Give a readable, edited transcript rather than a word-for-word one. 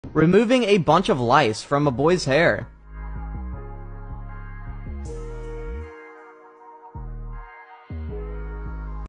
Removing a bunch of lice from a boy's hair.